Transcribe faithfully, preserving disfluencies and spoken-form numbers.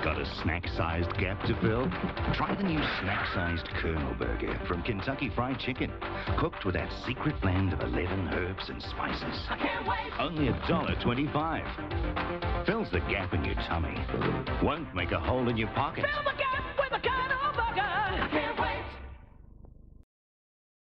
Got a snack-sized gap to fill? Try the new snack-sized Colonel Burger from Kentucky Fried Chicken. Cooked with that secret blend of eleven herbs and spices. I can't wait! Only a dollar twenty-five. Fills the gap in your tummy. Won't make a hole in your pocket. Fill the gap